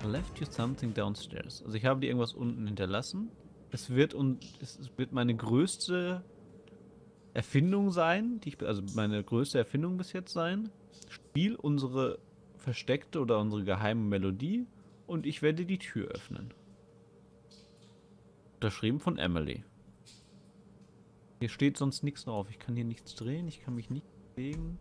I left you something downstairs. Also ich habe dir irgendwas unten hinterlassen. Es wird meine größte Erfindung sein, also meine größte Erfindung bis jetzt sein. Spiel unsere versteckte oder unsere geheime Melodie und ich werde die Tür öffnen. Unterschrieben von Emily. Hier steht sonst nichts drauf. Ich kann hier nichts drehen, ich kann mich nicht bewegen.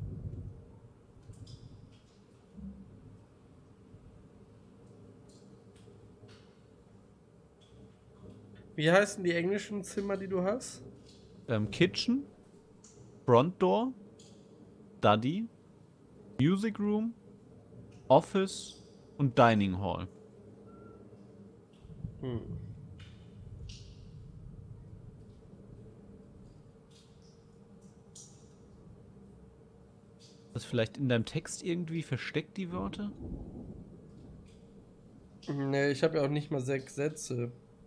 Wie heißen die englischen Zimmer, die du hast? Kitchen, Front Door, Study, Music Room, Office und Dining Hall. Das vielleicht in deinem Text irgendwie versteckt, die Wörter? Nee, ich habe ja auch nicht mal 6 Sätze.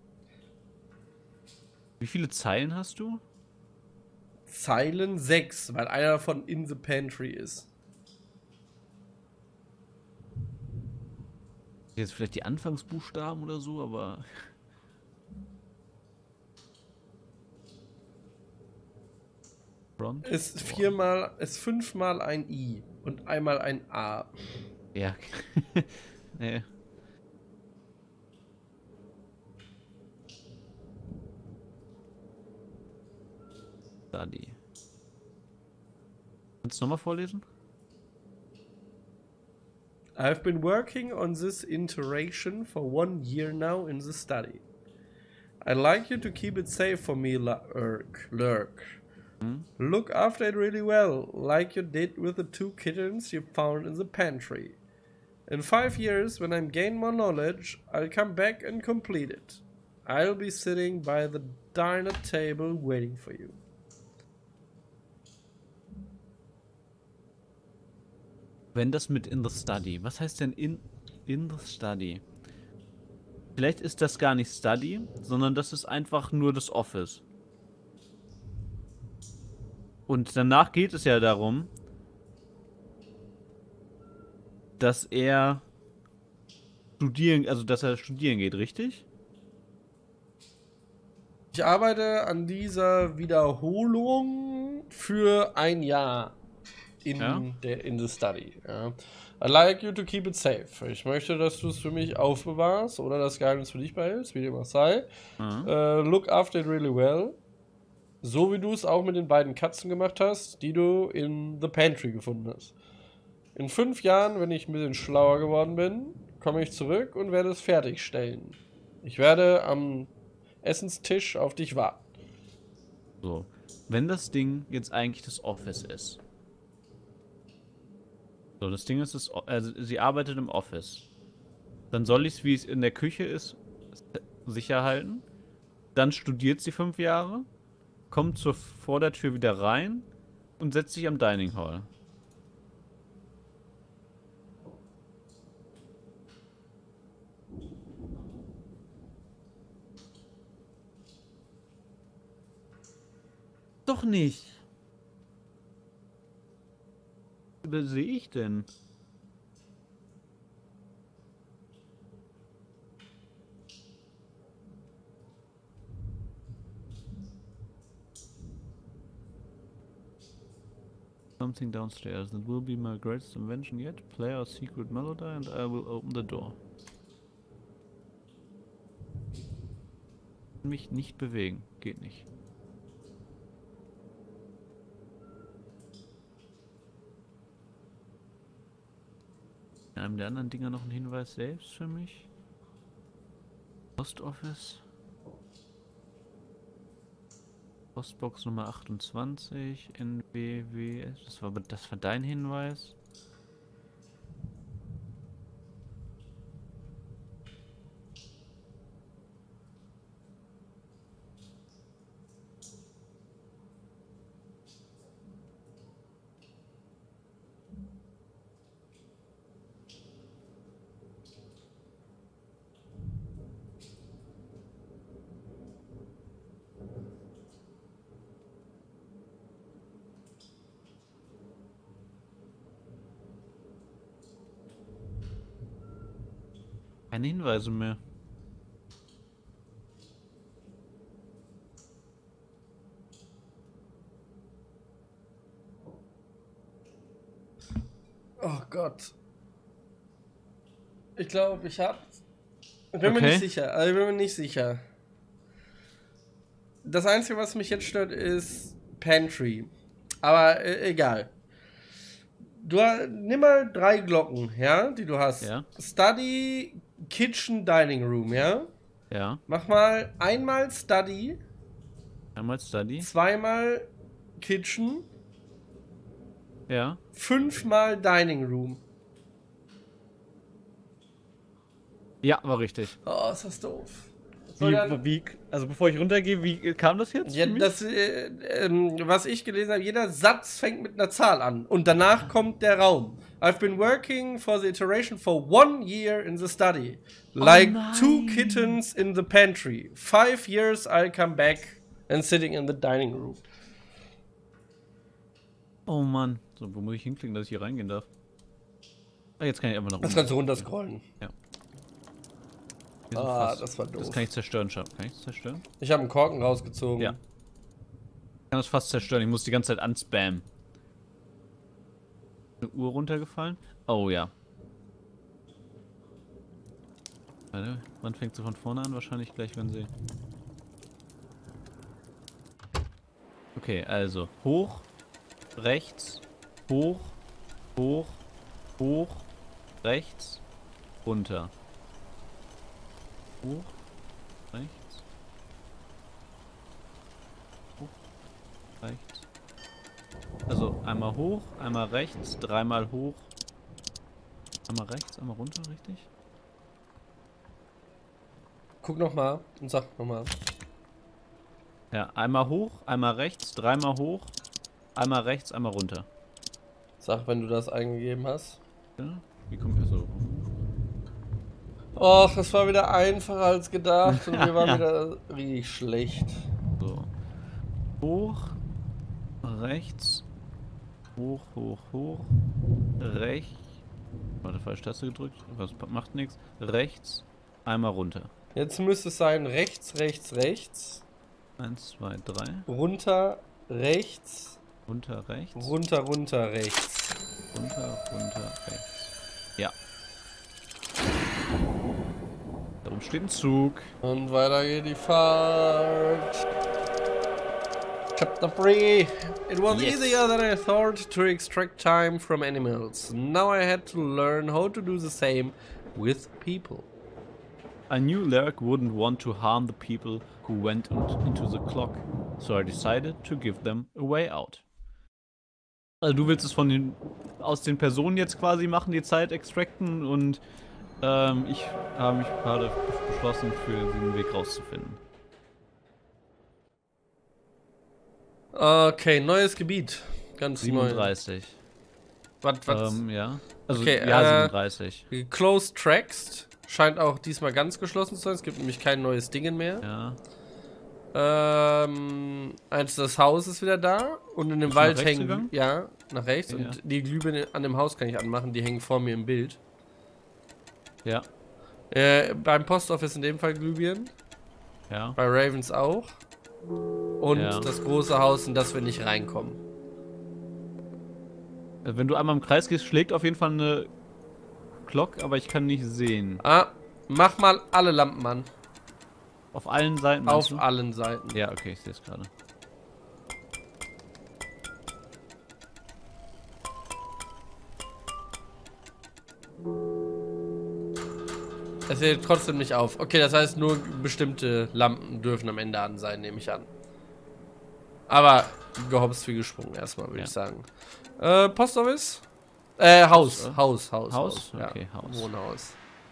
Wie viele Zeilen hast du? Zeilen 6, weil einer davon in the pantry ist. Jetzt vielleicht die Anfangsbuchstaben oder so, aber. Front? Ist Door. fünfmal ein I und einmal ein A. Ja. Nee. Study. Kannst du nochmal vorlesen? I've been working on this iteration for 1 year now in the study. I'd like you to keep it safe for me, Lurk. Look after it really well, like you did with the 2 kittens you found in the pantry. In 5 years, when I'm gained more knowledge, I'll come back and complete it. I'll be sitting by the dinner table waiting for you. Wenn das mit in the study. Was heißt denn in the study? Vielleicht ist das gar nicht Study, sondern das ist einfach nur das Office. Und danach geht es ja darum, dass er studieren geht, richtig? Ich arbeite an dieser Wiederholung für 1 Jahr in the study. Ja. I'd like you to keep it safe. Ich möchte, dass du es für mich aufbewahrst oder das Geheimnis für dich behältst, wie dem auch sei. Look after it really well. So wie du es auch mit den beiden Katzen gemacht hast, die du in the pantry gefunden hast. In 5 Jahren, wenn ich ein bisschen schlauer geworden bin, komme ich zurück und werde es fertigstellen. Ich werde am Essenstisch auf dich warten. So. Wenn das Ding jetzt eigentlich das Office ist. So, das Ding ist, also sie arbeitet im Office. Dann soll ich es, wie es in der Küche ist, sicher halten. Dann studiert sie 5 Jahre, kommt vor der Tür wieder rein und setzt sich am Dining Hall. Doch nicht. Was sehe ich denn? Something downstairs. That will be my greatest invention yet. Play our secret melody and I will open the door. Mich nicht bewegen. Geht nicht. In einem der anderen Dinger noch ein Hinweis selbst für mich. Post Office. Postbox Nummer 28, NWW. Das war dein Hinweis. Keine Hinweise mehr. Oh Gott. Ich glaube, ich hab's. Ich bin mir nicht sicher. Also ich bin mir nicht sicher. Das Einzige, was mich jetzt stört, ist Pantry. Aber egal. Nimm mal 3 Glocken, ja, die du hast. Ja. Study, Kitchen, Dining Room, ja? Ja. Mach mal einmal Study. Einmal Study. Zweimal Kitchen. Ja. 5-mal Dining Room. Ja, war richtig. Oh, ist das doof. Also bevor ich runtergehe, wie kam das jetzt? Ja, was ich gelesen habe, jeder Satz fängt mit einer Zahl an und danach kommt der Raum. I've been working for the iteration for 1 year in the study. Like 2 kittens in the pantry. 5 years I'll come back and sitting in the dining room. Oh Mann. So, wo muss ich hinklicken, dass ich hier reingehen darf? Ah, jetzt kann ich einfach noch Das kannst du runterscrollen. Ja. Das war doof. Das kann ich zerstören, Schab. Kann ich das zerstören? Ich habe einen Korken rausgezogen. Ja. Ich kann das fast zerstören. Ich muss die ganze Zeit anspammen. Eine Uhr runtergefallen? Oh ja. Warte, wann fängt sie von vorne an? Wahrscheinlich gleich, wenn sie... Okay, also hoch, rechts, hoch, hoch, hoch, rechts, runter. Hoch, rechts, hoch, rechts. Also einmal hoch, einmal rechts, 3-mal hoch. Einmal rechts, einmal runter, richtig? Guck nochmal und sag nochmal. Ja, einmal hoch, einmal rechts, 3-mal hoch, einmal rechts, einmal runter. Sag, wenn du das eingegeben hast. Ja, wie kommt er so? Och, es war wieder einfacher als gedacht und wir waren wieder richtig schlecht. So. Hoch, rechts, hoch, hoch, hoch, rechts. Warte, falsche Taste gedrückt. Was macht nichts. Rechts, einmal runter. Jetzt müsste es sein rechts, rechts, rechts. 1, 2, 3. Runter, rechts. Runter, rechts. Runter, runter, rechts. Runter, runter, rechts. Ja. Da oben steht ein Zug. Und weiter geht die Fahrt. Chapter 3. It was easier than I thought to extract time from animals. Now I had to learn how to do the same with people. I knew Lark wouldn't want to harm the people who went into the clock, so I decided to give them a way out. Also du willst es aus den Personen jetzt quasi machen, die Zeit extracten, und ich habe mich gerade beschlossen, für den Weg rauszufinden. Okay, neues Gebiet. Ganz 37. Neu. Was? Ja. Also, okay, ja, 37. Closed Tracks. Scheint auch diesmal ganz geschlossen zu sein. Es gibt nämlich kein neues Ding mehr. Ja. Das Haus ist wieder da. Und in dem Wald hängen... Gegangen? Ja, nach rechts. Ja. Und die Glühbirne an dem Haus kann ich anmachen. Die hängen vor mir im Bild. Ja. Beim Post Office in dem Fall Glühbirnen. Ja. Bei Ravens auch. Und das große Haus, in das wir nicht reinkommen. Wenn du einmal im Kreis gehst, schlägt auf jeden Fall eine Glock, aber ich kann nicht sehen. Mach mal alle Lampen an. Auf allen Seiten? Auf allen Seiten. Ja, okay, ich sehe es gerade. Es geht trotzdem nicht auf. Okay, das heißt, nur bestimmte Lampen dürfen am Ende an sein, nehme ich an. Aber gehopst wie gesprungen erstmal, würde ich sagen. Post Office? Haus. Haus. Okay, ja. Haus. Wohnhaus.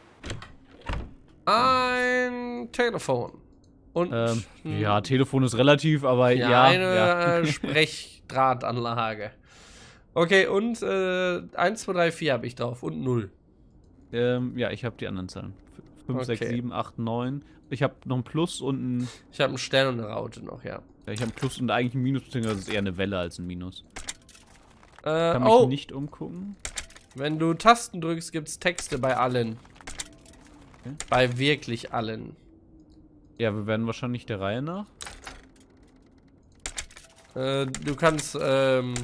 Ein Telefon. Und ja, Telefon ist relativ, aber ja. Eine Sprechdrahtanlage. Okay, und 1, 2, 3, 4 habe ich drauf und 0. Ja, ich habe die anderen Zahlen. 5, 6, 7, 8, 9. Ich habe noch ein Plus und ein... Ich habe einen Stern und eine Raute noch, ja. Ich habe ein Plus und eigentlich ein Minus, beziehungsweise das ist eher eine Welle als ein Minus. Kann mich nicht umgucken. Wenn du Tasten drückst, gibt es Texte bei allen. Okay. Bei wirklich allen. Ja, wir werden wahrscheinlich der Reihe nach. Du kannst, Warte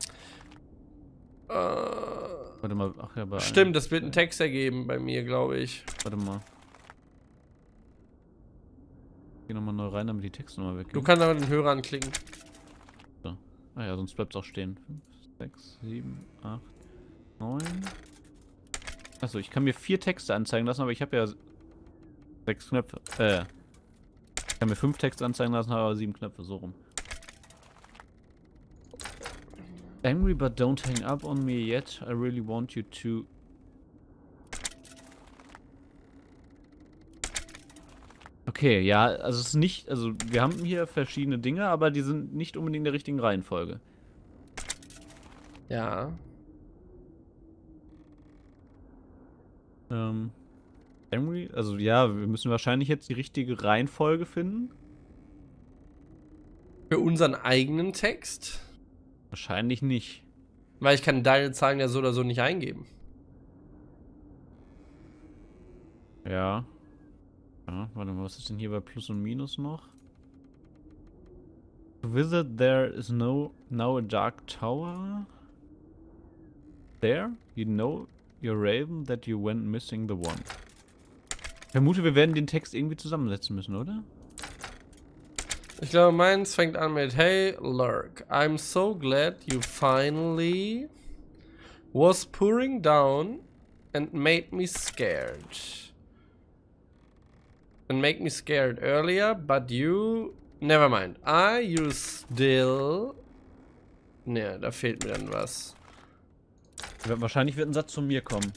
mal, ach ja, bei stimmt, das wird einen Text ergeben bei mir, glaube ich. Warte mal. Ich geh nochmal neu rein, damit die Texte nochmal weggehen. Du kannst aber den Hörer anklicken. So. Ah ja, sonst bleibt es auch stehen. 5, 6, 7, 8, 9. Achso, ich kann mir 4 Texte anzeigen lassen, aber ich habe ja 6 Knöpfe. Ich kann mir 5 Texte anzeigen lassen, habe aber 7 Knöpfe, so rum. Angry but don't hang up on me yet. I really want you to. Okay, ja, also es ist nicht, also wir haben hier verschiedene Dinge, aber die sind nicht unbedingt in der richtigen Reihenfolge. Ja. Angry, also ja, wir müssen wahrscheinlich jetzt die richtige Reihenfolge finden. Für unseren eigenen Text? Wahrscheinlich nicht. Weil ich kann deine Zahlen ja so oder so nicht eingeben. Ja. Ja, warte mal, was ist denn hier bei Plus und Minus noch? To visit there is now a dark tower. There, you know your raven that you went missing the one. Ich vermute, wir werden den Text irgendwie zusammensetzen müssen, oder? Ich glaube, meins fängt an mit Hey, Lurk, I'm so glad you finally was pouring down and made me scared. And make me scared earlier, but you... Never mind. Are you still... Ne, da fehlt mir dann was. Wahrscheinlich wird ein Satz von mir kommen.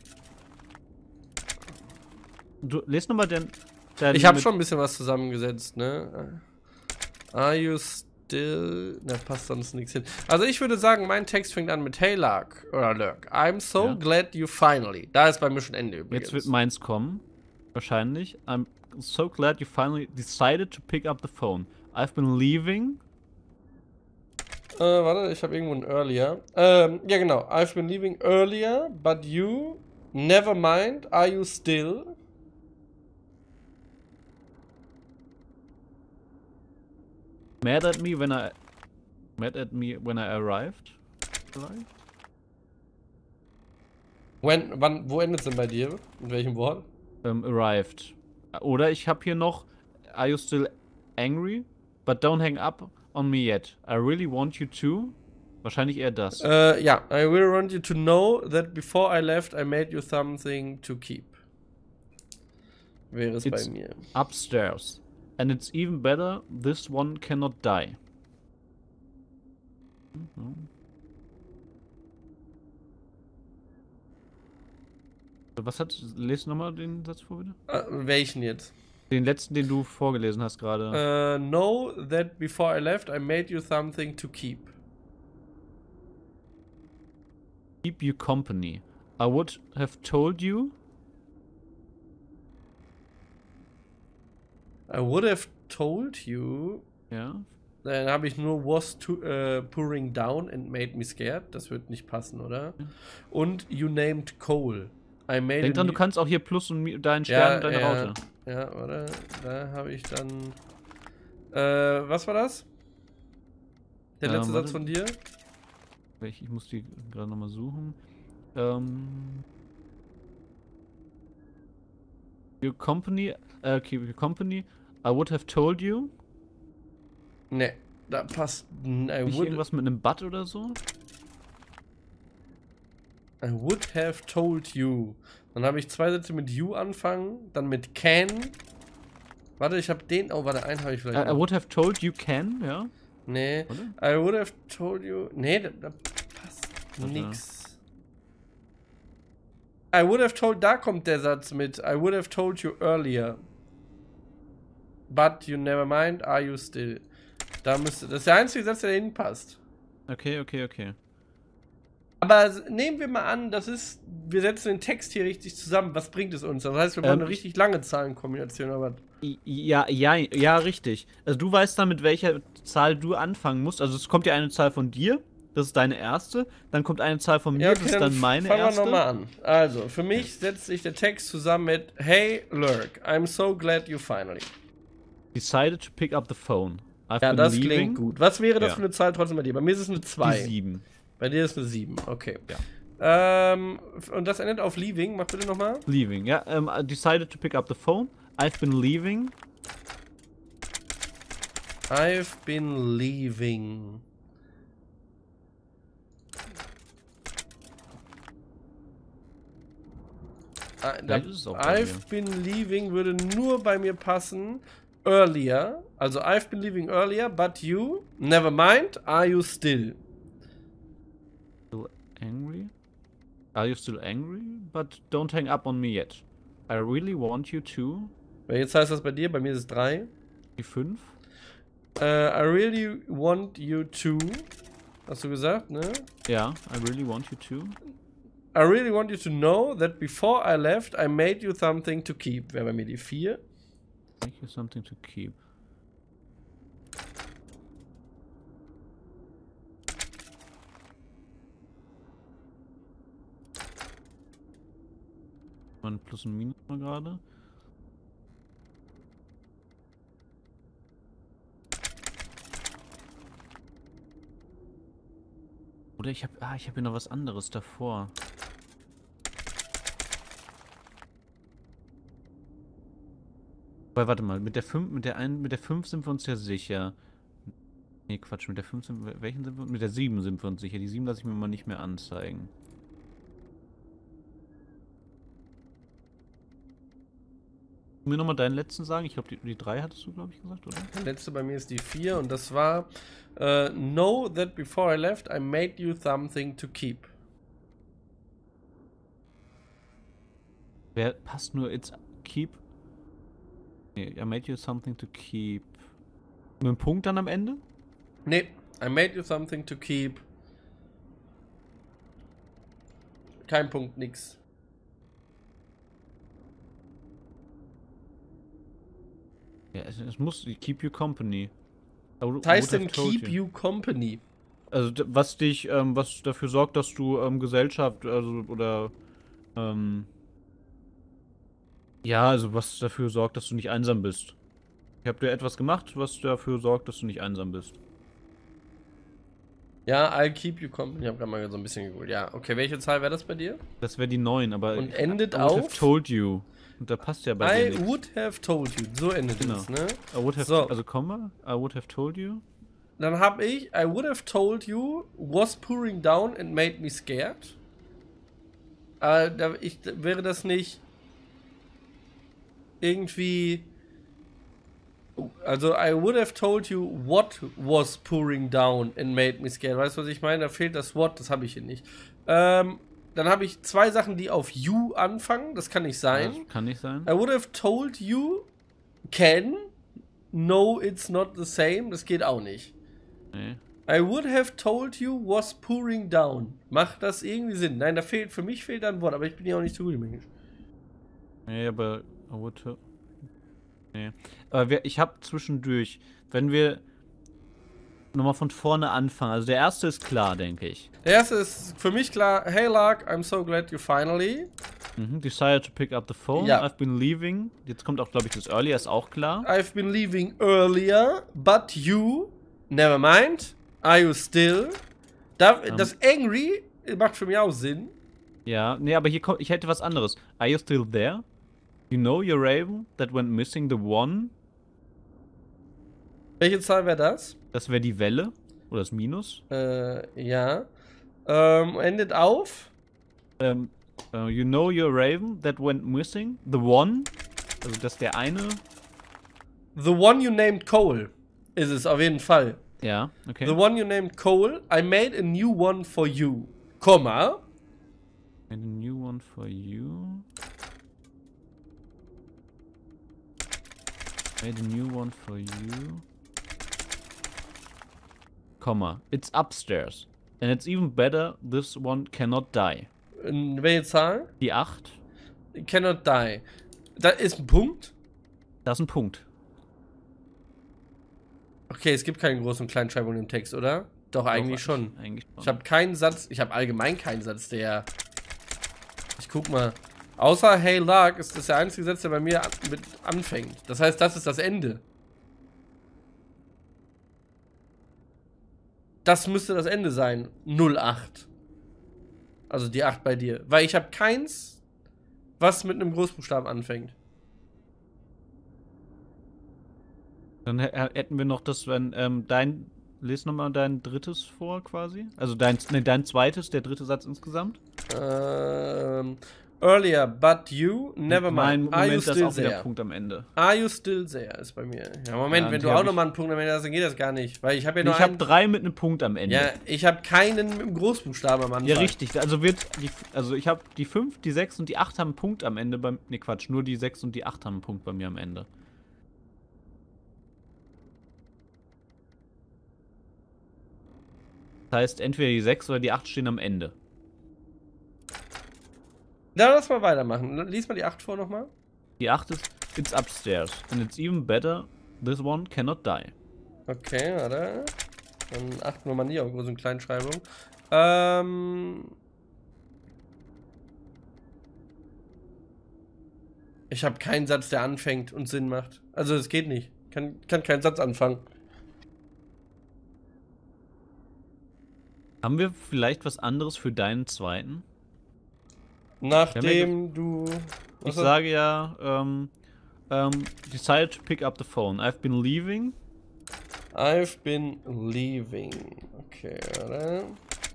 Du, lest nochmal den... Ich habe schon ein bisschen was zusammengesetzt, ne? Are you still... Na, passt sonst nichts hin. Also ich würde sagen, mein Text fängt an mit Hey, Lurk. Oder Lurk. I'm so glad you finally... Da ist bei mir schon Ende übrigens. Jetzt wird meins kommen. Wahrscheinlich. I'm so glad you finally decided to pick up the phone. I've been leaving... Warte, ich habe irgendwo ein Earlier. Ja, genau. I've been leaving earlier, but you... Never mind. Are you still... Mad at me when I arrived? Vielleicht? Wo endet es denn bei dir? Mit welchem Wort? Arrived. Oder ich habe hier noch Are you still angry? But don't hang up on me yet. I really want you to. Wahrscheinlich eher das. Ja. I really want you to know that before I left I made you something to keep. Wäre es bei mir. Upstairs. And it's even better, this one cannot die. Was hat... Lest nochmal den Satz vor, bitte. Welchen jetzt? Den letzten, den du vorgelesen hast gerade. Know that before I left I made you something to keep. Keep you company. I would have told you... I would have told you. Ja. Dann habe ich nur was pouring down and made me scared. Das wird nicht passen, oder? Ja. Und you named Cole. Denk dran, du kannst auch hier Plus und deinen Stern und deine Raute. Ja, oder? Da habe ich dann. Was war das? Der letzte Satz von dir? Ich muss die gerade nochmal suchen. Your company, keep your company. I would have told you. Ne, da passt. Nicht irgendwas mit einem But oder so? I would have told you. Dann habe ich 2 Sätze mit you anfangen, dann mit can. Warte, ich habe den. Oh, warte, einen habe ich vielleicht. I would have told you can, ja? Nee. Oder? I would have told you. Nee, da passt nix. I would have told, da kommt der Satz mit. I would have told you earlier. But you never mind, are you still? Da müsste. Das ist der einzige Satz, der dahin passt. Okay. Aber nehmen wir mal an, das ist. Wir setzen den Text hier richtig zusammen. Was bringt es uns? Das heißt, wir brauchen eine richtig lange Zahlenkombination, aber. Ja, richtig. Also du weißt dann, mit welcher Zahl du anfangen musst. Also es kommt ja eine Zahl von dir Das ist deine erste. Dann kommt eine Zahl von mir, Ja, okay, das ist dann meine erste. Fangen wir nochmal an. Also, für mich setzt sich der Text zusammen mit Hey, Lurk, I'm so glad you finally. Decided to pick up the phone. I've Ja, been das leaving. klingt gut. Was wäre das Ja. für eine Zahl trotzdem bei dir? Bei mir ist es eine 2. Die 7. Bei dir ist eine 7, okay. Ja. Und das endet auf Leaving. Mach bitte nochmal. Leaving, ja. Decided to pick up the phone. I've been leaving. I've been leaving. Vielleicht ist es auch bei I've been leaving würde nur bei mir passen. Earlier. Also I've been leaving earlier, but you, never mind, are you still? Still angry? Are you still angry? But don't hang up on me yet. I really want you to. Jetzt heißt das bei dir, bei mir ist es 3. Die 5. I really want you to. Hast du gesagt, ne? Ja, I really want you to. I really want you to know that before I left, I made you something to keep. Wäre bei mir die 4. Make you something to keep. Ein Plus und Minus mal gerade. Oder ich habe hier noch was anderes davor. Weil, warte mal, mit der 5 sind wir uns ja sicher. Nee, Quatsch, mit der 5 sind wir, welchen sind wir? Mit der 7 sind wir uns sicher. Die 7 lasse ich mir mal nicht mehr anzeigen. Mir nochmal deinen letzten sagen. Ich glaube, die 3 hattest du, glaube ich, gesagt, oder? Der letzte bei mir ist die 4 und das war Know that before I left, I made you something to keep. Wer passt nur it's keep? Nee, I made you something to keep. Mit einem Punkt dann am Ende? Nee, I made you something to keep. Kein Punkt, nix. Ja, es muss keep you company. Was heißt denn keep you company? Also was dich, was dafür sorgt, dass du Gesellschaft, also oder ja, also was dafür sorgt, dass du nicht einsam bist. Ich habe dir etwas gemacht, was dafür sorgt, dass du nicht einsam bist. Ja, I'll keep you company. Ich habe gerade mal so ein bisschen gegoogelt. Ja, okay, welche Zahl wäre das bei dir? Das wäre die 9, aber Und endet I would have auf? told you. Und da passt ja bei dir I nichts. would have told you. So endet Genau. es, ne? I would have, So. also Komma, I would have told you. Dann habe ich I would have told you was pouring down and made me scared. Wäre das nicht irgendwie... Also, I would have told you what was pouring down and made me scared. Weißt du, was ich meine? Da fehlt das what, das habe ich hier nicht. Dann habe ich 2 Sachen, die auf you anfangen. Das kann nicht sein. Das kann nicht sein. I would have told you can. No, it's not the same. Das geht auch nicht. Nee. I would have told you was pouring down. Macht das irgendwie Sinn? Nein, für mich fehlt da ein Wort, aber ich bin ja auch nicht so gut im Englisch. Nee, aber I would have... Nee. Aber ich habe zwischendurch, wenn wir nochmal von vorne anfangen, also der erste ist klar, denke ich. Der erste ist für mich klar. Hey Lark, I'm so glad you finally. Decided to pick up the phone. Ja. I've been leaving. Jetzt kommt auch, glaube ich, das Earlier, ist auch klar. I've been leaving earlier, but you, never mind, are you still? Das angry macht für mich auch Sinn. Ja, nee, aber hier kommt, ich hätte was anderes. Are you still there? You know your raven that went missing, the one. Welche Zahl wäre das? Das wäre die Welle. Oder das Minus. Ja. Endet auf? You know your raven that went missing, the one. Also das der eine. The one you named Cole ist es auf jeden Fall. Ja, okay. The one you named Cole, I made a new one for you. Komma. And a new one for you. Made a new one for you. Comma. It's upstairs. And it's even better, this one cannot die. Welche Zahl? Die 8. Cannot die. Da ist ein Punkt. Da ist ein Punkt. Okay, es gibt keine Groß- und Kleinschreibung im Text, oder? Doch, eigentlich schon. Ich habe keinen Satz, ich habe allgemein keinen Satz, der... Ich guck mal. Außer Hey Luck ist das der einzige Satz, der bei mir mit anfängt. Das heißt, das ist das Ende. Das müsste das Ende sein. 08. Also die 8 bei dir. Weil ich habe keins, was mit einem Großbuchstaben anfängt. Dann hätten wir noch das, wenn lies nochmal dein drittes vor quasi. Also dein zweites, der dritte Satz insgesamt. Earlier, but you, never mind. Are you still there? Punkt am Ende. Are you still there ist bei mir. Ja, Moment, wenn du auch nochmal einen Punkt am Ende hast, dann geht das gar nicht. Weil ich habe ja nur Ich habe 3 mit einem Punkt am Ende. Ja, ich habe keinen mit einem Großbuchstaben am Anfang. Ja, richtig. Also ich habe die 5, die 6 und die 8 haben einen Punkt am Ende. Ne, Quatsch. Nur die 6 und die 8 haben einen Punkt bei mir am Ende. Das heißt, entweder die 6 oder die 8 stehen am Ende. Ja, lass mal weitermachen. Lies mal die 8 vor nochmal. Die 8 ist, it's upstairs. And it's even better, this one cannot die. Okay, warte. Dann achten wir mal nie auf Groß- und Kleinschreibung. Ich habe keinen Satz, der anfängt und Sinn macht. Also es geht nicht. Kann keinen Satz anfangen. Haben wir vielleicht was anderes für deinen zweiten? Nachdem du... Ich sage ja, decided to pick up the phone. I've been leaving. I've been leaving. Okay, oder?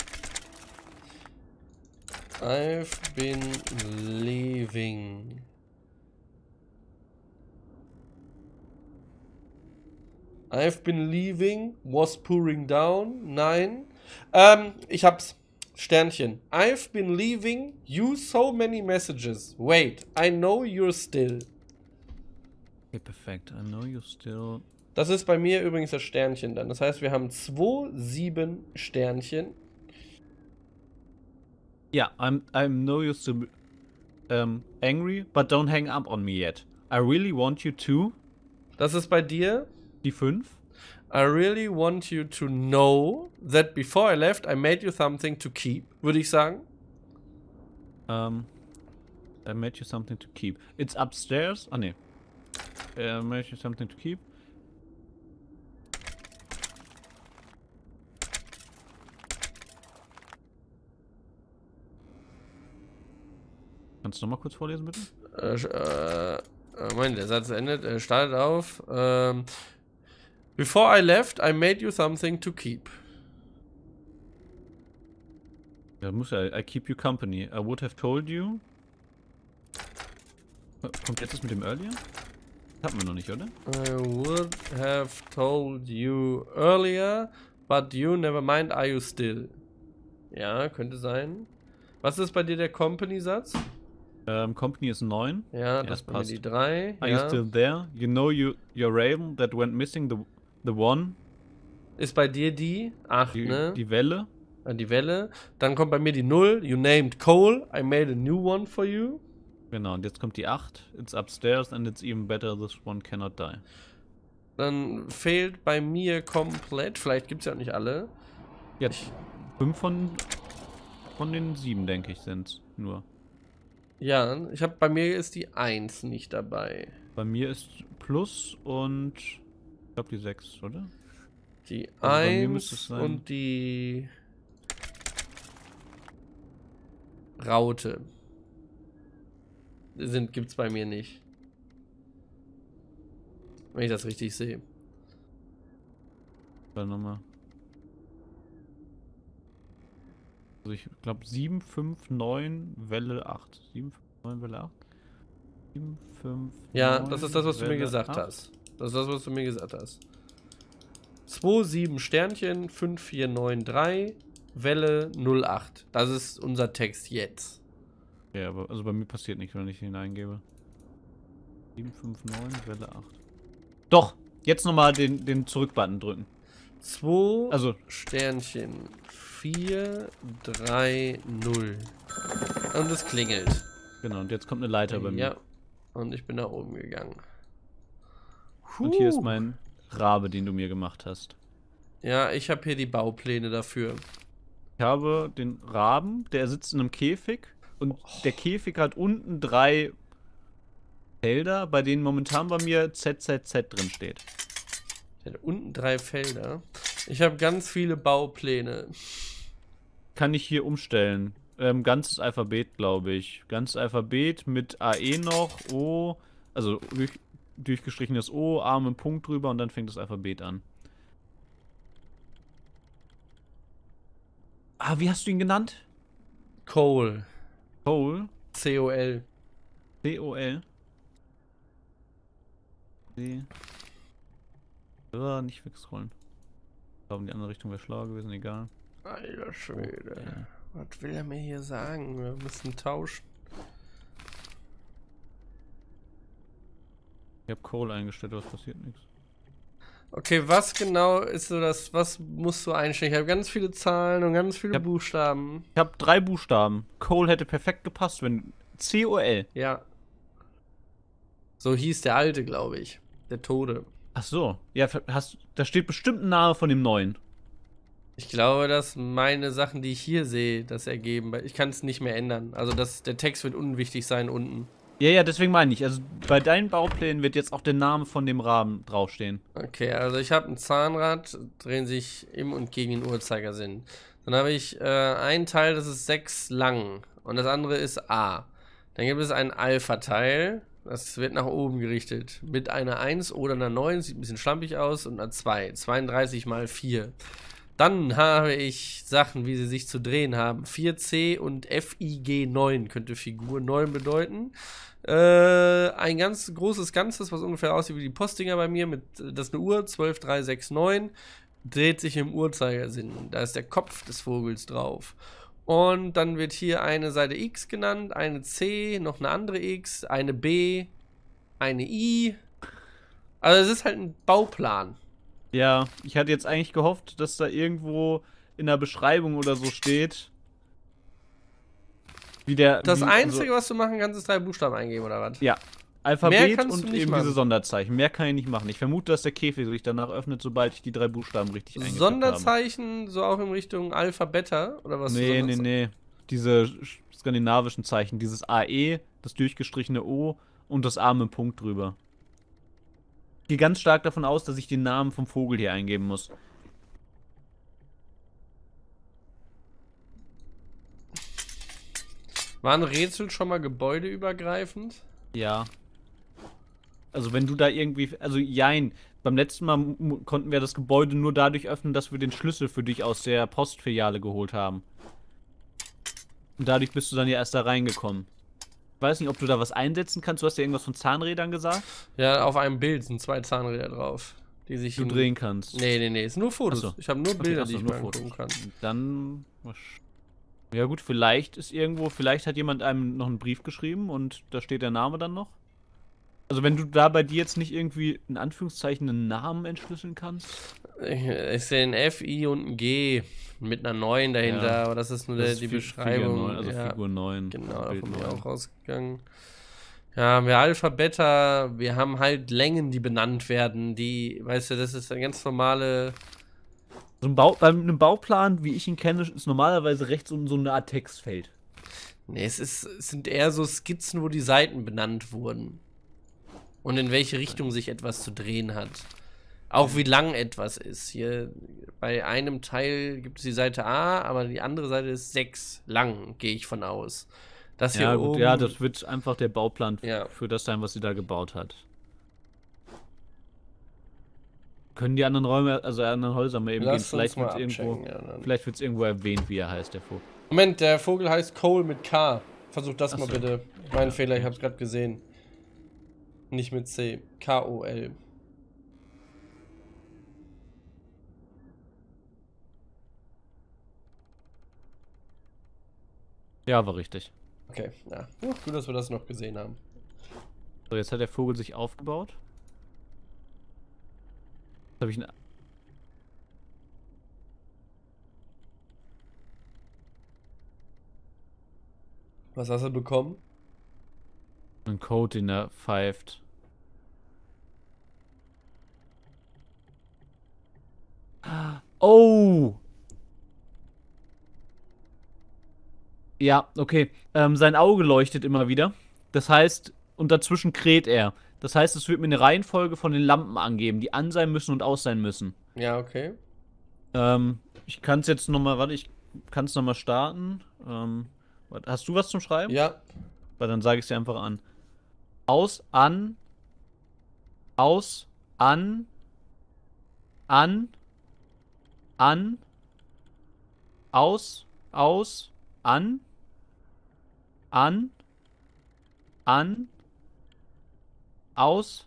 I've been leaving. I've been leaving, was pouring down. Nein. Ich hab's. Sternchen. I've been leaving you so many messages. Wait, I know you're still. Okay, perfekt. I know you're still. Das ist bei mir übrigens das Sternchen dann. Das heißt, wir haben 2, 7 Sternchen. Ja, I know you're still angry, but don't hang up on me yet. I really want you to. Das ist bei dir die 5. I really want you to know that before I left, I made you something to keep, würde ich sagen. I made you something to keep. It's upstairs. Ah, ne. I made you something to keep. Kannst du nochmal kurz vorlesen, bitte? Moment, der Satz endet, startet auf. Before I left, I made you something to keep. Ja, muss ja. I keep you company. I would have told you. Kommt jetzt das mit dem Earlier? Das hatten wir noch nicht, oder? I would have told you earlier, but you, never mind, are you still? Ja, könnte sein. Was ist bei dir der Company-Satz? Company ist 9. Ja, das passt. Die 3. Are you still there? You know your raven that went missing, the one. Ist bei dir die 8, ne? Die Welle. Die Welle. Dann kommt bei mir die 0. You named Cole. I made a new one for you. Genau, und jetzt kommt die 8. It's upstairs and it's even better, this one cannot die. Dann fehlt bei mir komplett, vielleicht gibt es ja auch nicht alle. Ja, 5 von den 7, denke ich, sind nur. Ja, bei mir ist die 1 nicht dabei. Bei mir ist Plus und ich glaube die 6, oder? Die 1 und die Raute gibt's bei mir nicht. Wenn ich das richtig sehe. Warte nochmal. Also ich glaube 7, 5, 9, Welle 8. 7, 5, 9, Welle 8. 7, 5, ja, 9, das ist das, was du mir gesagt 8. hast. Das ist das, was du mir gesagt hast. 2, 7 Sternchen, 5, 4, 9, 3, Welle 0, 8. Das ist unser Text jetzt. Ja, aber also bei mir passiert nichts, wenn ich ihn eingebe. 7, 5, 9, Welle 8. Doch! Jetzt nochmal den Zurück-Button drücken. 2 also Sternchen, 4, 3, 0. Und es klingelt. Genau, und jetzt kommt eine Leiter bei mir. Ja, und ich bin nach oben gegangen. Und hier ist mein Rabe, den du mir gemacht hast. Ja, ich habe hier die Baupläne dafür. Ich habe den Raben, der sitzt in einem Käfig und der Käfig hat unten 3 Felder, bei denen momentan bei mir ZZZ drin steht. Ich hatte unten 3 Felder. Ich habe ganz viele Baupläne. Kann ich hier umstellen. Ganzes Alphabet, glaube ich. Ganzes Alphabet mit AE noch, O, also durchgestrichenes O, A mit einem Punkt drüber und dann fängt das Alphabet an. Ah, wie hast du ihn genannt? Cole. Cole? C-O-L. C-O-L? C. Nicht wegscrollen. Ich glaube, in die andere Richtung wäre schlauer gewesen, egal. Alter Schwede. Okay. Was will er mir hier sagen? Wir müssen tauschen. Ich habe Cole eingestellt, was passiert nichts. Okay, was genau ist so das, was musst du einstellen? Ich habe ganz viele Zahlen und ganz viele Buchstaben. Ich habe 3 Buchstaben. Cole hätte perfekt gepasst, wenn C-O-L. Ja. So hieß der alte, glaube ich. Der Tode. Ach so. Ja, da steht bestimmt ein Name von dem neuen. Ich glaube, dass meine Sachen, die ich hier sehe, das ergeben. Ich kann es nicht mehr ändern. Also der Text wird unwichtig sein unten. Ja, deswegen meine ich. Also bei deinen Bauplänen wird jetzt auch der Name von dem Rahmen draufstehen. Okay, also ich habe ein Zahnrad, drehen sich im und gegen den Uhrzeigersinn. Dann habe ich ein Teil, das ist 6 lang und das andere ist A. Dann gibt es ein Alpha-Teil, das wird nach oben gerichtet. Mit einer 1 oder einer 9, sieht ein bisschen schlampig aus, und einer 2. 32 mal 4. Dann habe ich Sachen, wie sie sich zu drehen haben. 4C und FIG9 könnte Figur 9 bedeuten. Ein ganz großes Ganzes, was ungefähr aussieht wie die Postdinger bei mir, das ist eine Uhr, 12369, dreht sich im Uhrzeigersinn. Da ist der Kopf des Vogels drauf. Und dann wird hier eine Seite X genannt, eine C, noch eine andere X, eine B, eine I. Also es ist halt ein Bauplan. Ja, ich hatte jetzt eigentlich gehofft, dass da irgendwo in der Beschreibung oder so steht, wie der... Das Einzige, was du machen kannst, ist 3 Buchstaben eingeben, oder was? Ja, Alphabet und eben machen. diese Sonderzeichen. Mehr kann ich nicht machen. Ich vermute, dass der Käfig sich danach öffnet, sobald ich die 3 Buchstaben richtig eingetippt habe. Sonderzeichen, so auch in Richtung Alpha, Beta, oder was? Nee. Diese skandinavischen Zeichen. Dieses AE, das durchgestrichene O und das A mit dem Punkt drüber. Ich gehe ganz stark davon aus, dass ich den Namen vom Vogel hier eingeben muss. Waren Rätsel schon mal gebäudeübergreifend? Ja. Also wenn du da irgendwie... Also jein. Beim letzten Mal konnten wir das Gebäude nur dadurch öffnen, dass wir den Schlüssel für dich aus der Postfiliale geholt haben. Und dadurch bist du dann ja erst da reingekommen. Ich weiß nicht, ob du da was einsetzen kannst. Du hast ja irgendwas von Zahnrädern gesagt. Ja, auf einem Bild sind 2 Zahnräder drauf, die sich du drehen kannst. Nee, ist nur Fotos. So. Ich habe nur Bilder, die ich mir angucken kann. Dann... Ja gut, vielleicht hat jemand einem noch einen Brief geschrieben und da steht der Name dann noch. Also wenn du da bei dir jetzt nicht irgendwie in Anführungszeichen einen Namen entschlüsseln kannst. Ich sehe ein F, I und ein G mit einer 9 dahinter, ja, aber das ist nur die Beschreibung. Figur 9, also ja, Figur 9. Genau, davon bin ich auch rausgegangen. Ja, wir Alpha, Beta, wir haben halt Längen, die benannt werden, die, weißt du, das ist eine ganz normale... So bei einem Bauplan, wie ich ihn kenne, ist normalerweise rechts unten so eine Art Textfeld. Nee, es sind eher so Skizzen, wo die Seiten benannt wurden. Und in welche Richtung sich etwas zu drehen hat. Auch wie lang etwas ist. Hier bei einem Teil gibt es die Seite A, aber die andere Seite ist 6 lang, gehe ich von aus. Das hier gut, oben, ja, das wird einfach der Bauplan ja, für das sein, was sie da gebaut hat. Können die anderen Räume, also anderen Häuser mal eben gehen? Vielleicht wird es irgendwo erwähnt, wie er heißt, der Vogel. Moment, der Vogel heißt Cole mit K. Versuch das mal bitte. Mein Fehler, ich hab's gerade gesehen. Nicht mit C. K-O-L. Ja, war richtig. Okay, ja. Gut, dass wir das noch gesehen haben. So, jetzt hat der Vogel sich aufgebaut. Jetzt habe ich eine... Was hast du bekommen? Ein Code, den er pfeift. Oh! Ja, okay. Sein Auge leuchtet immer wieder. Das heißt, und dazwischen kräht er. Das heißt, es wird mir eine Reihenfolge von den Lampen angeben, die an sein müssen und aus sein müssen. Ja, okay. Ich kann es jetzt nochmal, warte, ich kann es nochmal starten. Hast du was zum Schreiben? Ja. Weil dann sage ich es dir einfach an. Aus, an, aus, an, an, an, aus, an, an, aus.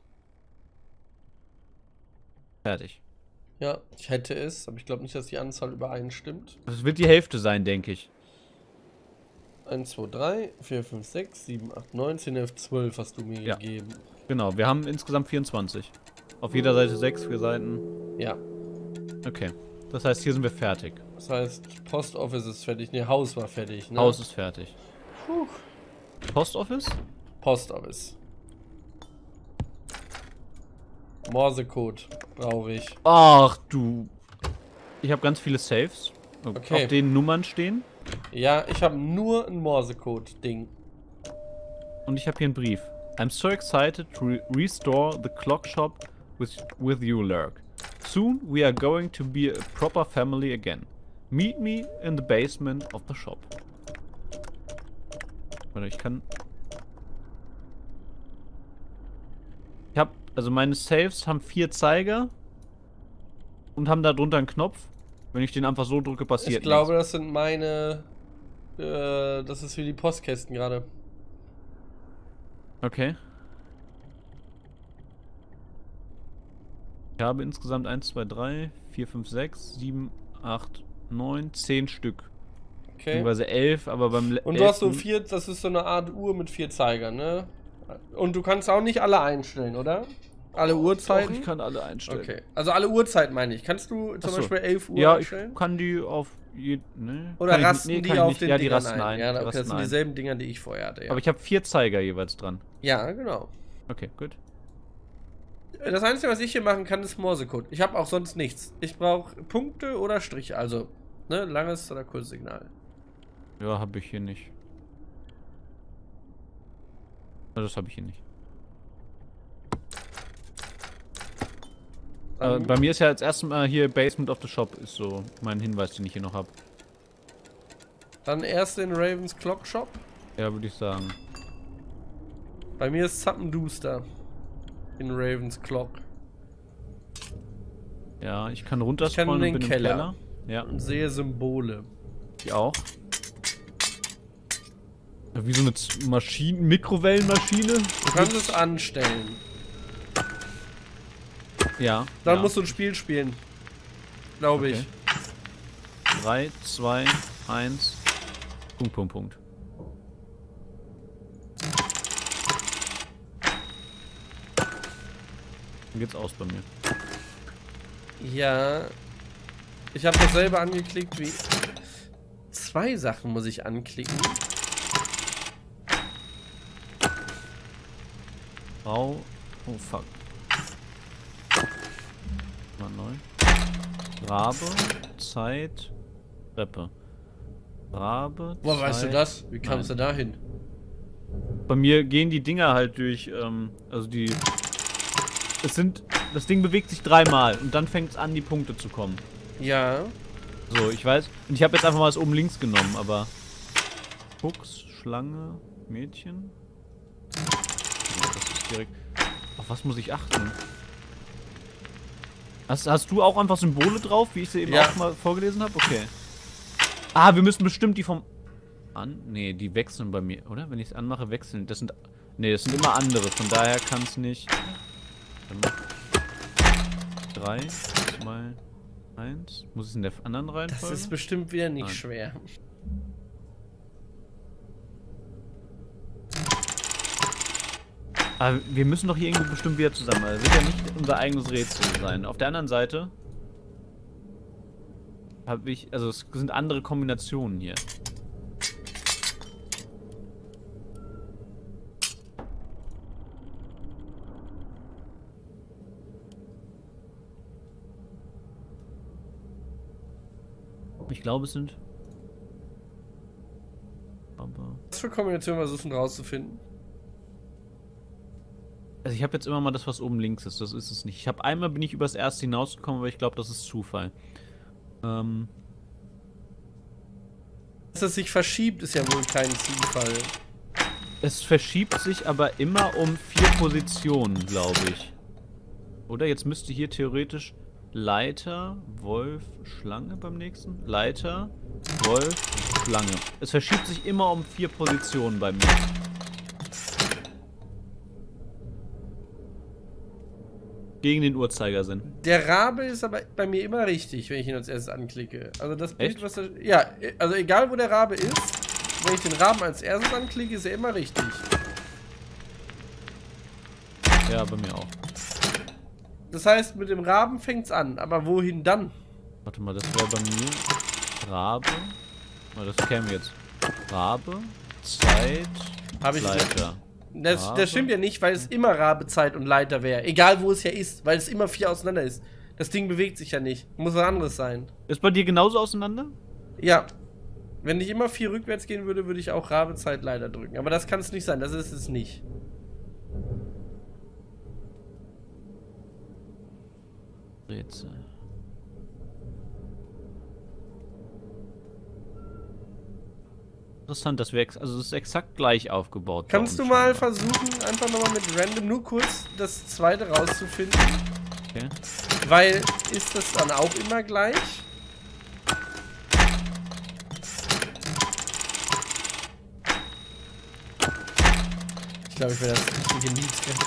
Fertig. Ja, ich hätte es, aber ich glaube nicht, dass die Anzahl übereinstimmt. Das wird die Hälfte sein, denke ich. 1, 2, 3, 4, 5, 6, 7, 8, 9, 10, 11, 12 hast du mir Ja. gegeben. Genau, wir haben insgesamt 24. Auf jeder Seite 6, 4 Seiten. Ja. Okay. Das heißt, hier sind wir fertig. Das heißt, Post Office ist fertig. Ne, Haus war fertig, ne? Haus ist fertig. Puh. Post Office? Post Office. Morsecode brauche ich. Ach du. Ich habe ganz viele Saves, Okay. auf denen Nummern stehen. Ja, ich habe nur ein Morsecode-Ding. Und ich habe hier einen Brief. I'm so excited to restore the clock shop with you, Lurk. Soon we are going to be a proper family again. Meet me in the basement of the shop. Warte, ich kann... Also meine Saves haben 4 Zeiger und haben da drunter einen Knopf. Wenn ich den einfach so drücke, passiert Ich glaube, das sind meine... das ist wie die Postkästen gerade. Okay. Ich habe insgesamt 1, 2, 3, 4, 5, 6, 7, 8, 9, 10 Stück. Okay. Beziehungsweise 11, aber beim Und du hast so 4, das ist so eine Art Uhr mit 4 Zeigern, ne? Und du kannst auch nicht alle einstellen, oder? Alle Uhrzeiten? Doch, ich kann alle einstellen. Okay. Also alle Uhrzeiten meine ich. Kannst du zum Achso. Beispiel 11 Uhr Ja, einstellen? ich kann die auf ne? Oder Kann ich- rasten nee, die kann ich auf nicht. den Ja, die Dingern rasten ein. Ja, Die okay, das rasten sind ein. dieselben Dinger, die ich vorher hatte, ja. Aber ich habe 4 Zeiger jeweils dran. Ja, genau. Okay, gut. Das Einzige, was ich hier machen kann, ist Morsecode. Ich habe auch sonst nichts. Ich brauche Punkte oder Striche, also ne, langes oder kurzes Signal. Ja, habe ich hier nicht. Also das habe ich hier nicht. Bei mir ist ja als erstes Mal hier Basement of the Shop ist so mein Hinweis, den ich hier noch habe. Dann erst in Ravens Clock Shop. Ja, würde ich sagen. Bei mir ist Zappenduster in Ravens Clock. Ja, ich kann runterscrollen in den und bin Keller. im Keller. Ja, Und sehe Symbole. ich auch. Ja, wie so eine Mikrowellenmaschine. Du kannst es anstellen. Ja. Dann ja. musst du ein Spiel spielen. Glaube ich. Okay. 3, 2, 1. Punkt, Punkt, Punkt. Dann geht's aus bei mir. Ja. Ich habe dasselbe angeklickt wie... 2 Sachen muss ich anklicken. Frau. Oh fuck. Mal neu. Rabe, Zeit, Treppe. Rabe, Woher weißt du Zeit- das? Wie kamst du Nein. da hin? Bei mir gehen die Dinger halt durch, also die... Das Ding bewegt sich 3-mal und dann fängt es an, die Punkte zu kommen. Ja. So, ich weiß. Und ich habe jetzt einfach mal das oben links genommen, aber... Fuchs, Schlange, Mädchen. Ja, das ist direkt... Auf was muss ich achten? Hast du auch einfach Symbole drauf, wie ich sie eben Ja. auch mal vorgelesen habe? Okay. Ah, wir müssen bestimmt die vom... Nee, die wechseln bei mir, oder? Wenn ich es anmache, wechseln. Das sind... Nee, das sind immer andere, von daher kann es nicht... 3, 2, 1. Muss es in der anderen Das Reihenfolge? ist bestimmt wieder nicht Nein. schwer. Aber wir müssen doch hier irgendwo bestimmt wieder zusammen. Das wird ja nicht unser eigenes Rätsel sein. Auf der anderen Seite habe ich, also es sind andere Kombinationen hier. Ich glaube, es sind... Aber... Was für Kombinationen versuchen rauszufinden? Also ich habe jetzt immer mal das, was oben links ist. Das ist es nicht. Einmal bin ich übers erste hinausgekommen, aber ich glaube, das ist Zufall. Dass es sich verschiebt, ist ja wohl kein Zufall. Es verschiebt sich aber immer um 4 Positionen, glaube ich. Oder jetzt müsste hier theoretisch Leiter, Wolf, Schlange beim nächsten. Leiter, Wolf, Schlange. Es verschiebt sich immer um 4 Positionen bei mir. Gegen den Uhrzeigersinn. Der Rabe ist aber bei mir immer richtig, wenn ich ihn als erstes anklicke. Also das Bild, Echt? was da... Ja, also egal wo der Rabe ist, wenn ich den Raben als erstes anklicke, ist er immer richtig. Ja, bei mir auch. Das heißt, mit dem Raben fängt's an, aber wohin dann? Warte mal, das wäre bei mir Rabe. Oh, das käme jetzt. Rabe, Zeit, Hab ich Leiter. Das stimmt ja nicht, weil es immer Rabe, Zeit und Leiter wäre. Egal wo es ja ist, weil es immer 4 auseinander ist. Das Ding bewegt sich ja nicht. Muss was anderes sein. Ist bei dir genauso auseinander? Ja. Wenn ich immer 4 rückwärts gehen würde, würde ich auch Rabe, Zeit, Leiter drücken. Aber das kann es nicht sein. Das ist es nicht. Rätsel. Interessant, das wäre also es ist exakt gleich aufgebaut. Kannst du mal versuchen, einfach nochmal mit Random nur kurz das zweite rauszufinden? Okay. Weil, ist das dann auch immer gleich? Ich glaube, ich werde das richtige nie treffen.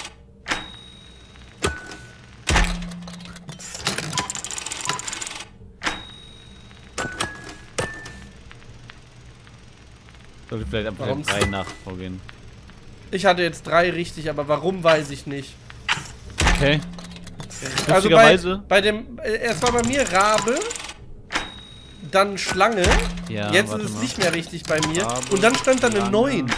Sollte vielleicht einfach der 3 nachvorgehen. Ich hatte jetzt 3 richtig, aber warum, weiß ich nicht. Okay. Also bei dem, es war bei mir Rabe, dann Schlange, Ja, jetzt ist es nicht mehr richtig bei mir, Rabe, und dann stand da eine 9.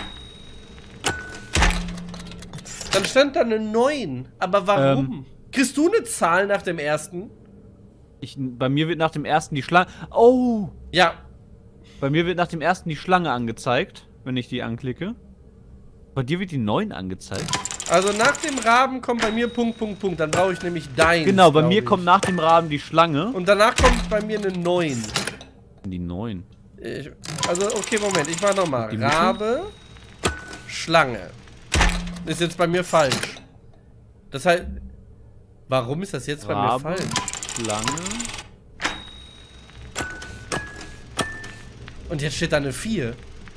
Dann stand da eine 9, aber warum? Kriegst du eine Zahl nach dem ersten? Bei mir wird nach dem ersten die Schlange... Oh! Ja. Bei mir wird nach dem ersten die Schlange angezeigt, wenn ich die anklicke. Bei dir wird die 9 angezeigt. Also nach dem Raben kommt bei mir Punkt, Punkt, Punkt. Dann brauche ich nämlich deins. Genau, bei mir kommt nach dem Raben die Schlange. Und danach kommt bei mir eine 9. Die 9. Also, okay, Moment, ich mach nochmal. Rabe, Schlange. Ist jetzt bei mir falsch. Das heißt, warum ist das jetzt bei mir falsch? Schlange. Und jetzt steht da eine 4.